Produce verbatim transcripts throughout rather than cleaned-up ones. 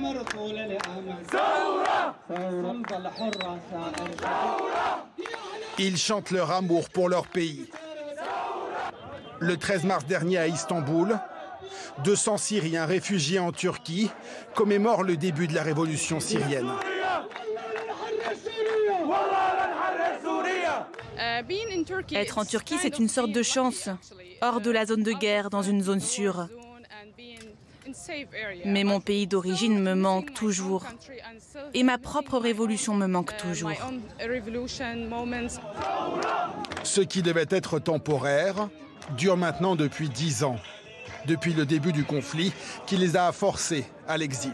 Ils chantent leur amour pour leur pays. Le treize mars dernier à Istanbul, deux cents Syriens réfugiés en Turquie commémorent le début de la révolution syrienne. Être en Turquie, c'est une sorte de chance, hors de la zone de guerre, dans une zone sûre. Mais mon pays d'origine me manque toujours. Et ma propre révolution me manque toujours. Ce qui devait être temporaire dure maintenant depuis dix ans, depuis le début du conflit qui les a forcés à l'exil.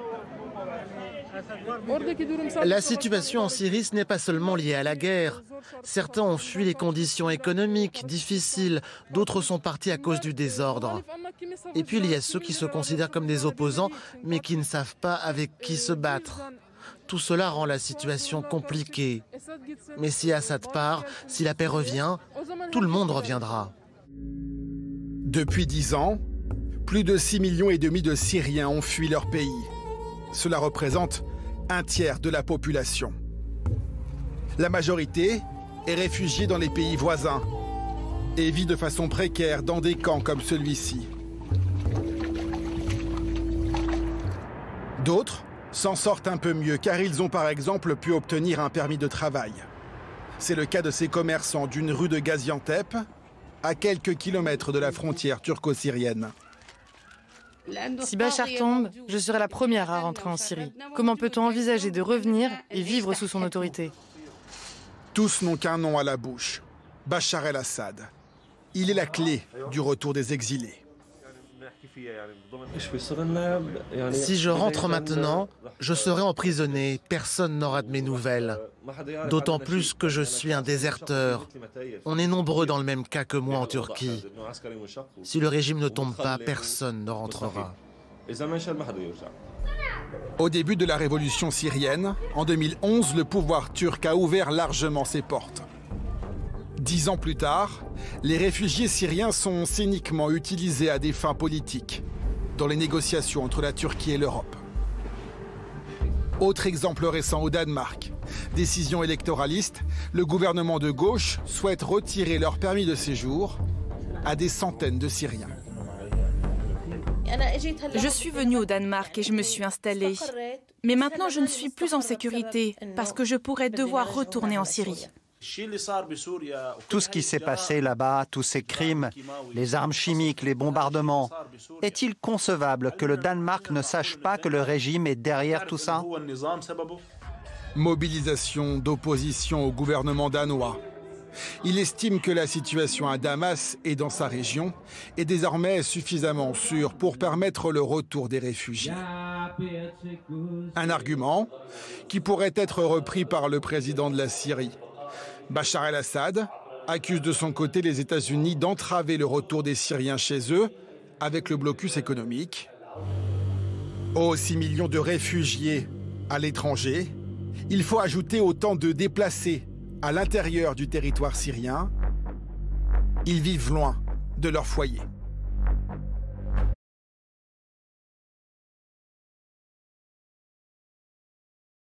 La situation en Syrie, ce n'est pas seulement lié à la guerre. Certains ont fui les conditions économiques difficiles, d'autres sont partis à cause du désordre. Et puis il y a ceux qui se considèrent comme des opposants, mais qui ne savent pas avec qui se battre. Tout cela rend la situation compliquée. Mais si Assad part, si la paix revient, tout le monde reviendra. Depuis dix ans, plus de six millions et demi de Syriens ont fui leur pays. Cela représente un tiers de la population. La majorité est réfugiée dans les pays voisins et vit de façon précaire dans des camps comme celui-ci. D'autres s'en sortent un peu mieux car ils ont par exemple pu obtenir un permis de travail. C'est le cas de ces commerçants d'une rue de Gaziantep, à quelques kilomètres de la frontière turco-syrienne. Si Bachar tombe, je serai la première à rentrer en Syrie. Comment peut-on envisager de revenir et vivre sous son autorité? Tous n'ont qu'un nom à la bouche, Bachar el-Assad. Il est la clé du retour des exilés. Si je rentre maintenant, je serai emprisonné, personne n'aura de mes nouvelles. D'autant plus que je suis un déserteur. On est nombreux dans le même cas que moi en Turquie. Si le régime ne tombe pas, personne ne rentrera. Au début de la révolution syrienne, en deux mille onze, le pouvoir turc a ouvert largement ses portes. Dix ans plus tard, les réfugiés syriens sont cyniquement utilisés à des fins politiques dans les négociations entre la Turquie et l'Europe. Autre exemple récent au Danemark. Décision électoraliste, le gouvernement de gauche souhaite retirer leur permis de séjour à des centaines de Syriens. Je suis venue au Danemark et je me suis installée. Mais maintenant, je ne suis plus en sécurité parce que je pourrais devoir retourner en Syrie. Tout ce qui s'est passé là-bas, tous ces crimes, les armes chimiques, les bombardements, est-il concevable que le Danemark ne sache pas que le régime est derrière tout ça? Mobilisation d'opposition au gouvernement danois. Il estime que la situation à Damas et dans sa région est désormais suffisamment sûre pour permettre le retour des réfugiés. Un argument qui pourrait être repris par le président de la Syrie. Bachar el-Assad accuse de son côté les États-Unis d'entraver le retour des Syriens chez eux avec le blocus économique. Aux six millions de réfugiés à l'étranger, il faut ajouter autant de déplacés à l'intérieur du territoire syrien. Ils vivent loin de leur foyer.